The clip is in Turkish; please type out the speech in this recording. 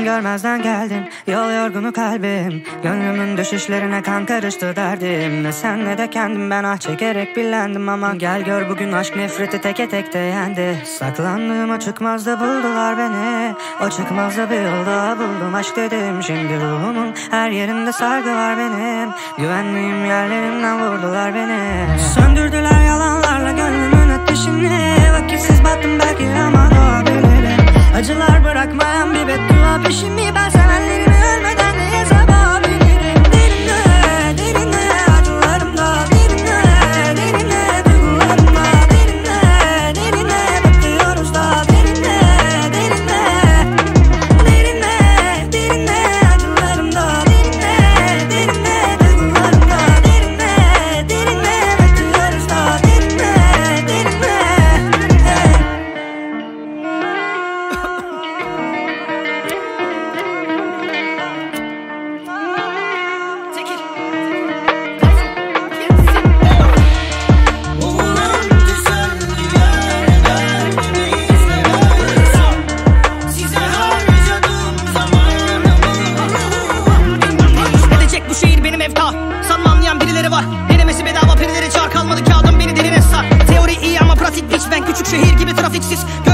Gördüm görmezden geldim, yol yorgunu kalbim. Gönlümün düşüşlerine kan karıştı derdim. Ne sen ne de kendim, ben ah çekerek bilendim. Ama gel gör bugün aşk nefreti teke tek de yendi. Saklandığım o çıkmazda buldular beni. O çıkmazda bir yolda buldum aşk dedim. Şimdi ruhumun her yerinde sargı var benim. Güvendiğim yerlerimden vurdular beni. Söndürdüler yalanlarla gönlümün ateşini. Vakitsiz battım belki ama doğabilirim. Acılar bırakmayan bir beddua peşimi. Ben sevenlerimi ölmeden de yazabilirim. Derine, derine acılarımda. Derine, derine duygularımda. Derine, derine bekliyoruz da. Derine, derine. Derine, derine acılarımda. Derine, derine duygularımda. Derine, derine bekliyoruz da. Derine, derine. Bu şehir benim evta. Sanma anlayan birileri var. Denemesi bedava perileri çağır. Kalmadı kağıdım beni derine sar. Teori iyi ama pratik piç. Ben küçük şehir gibi trafiksiz.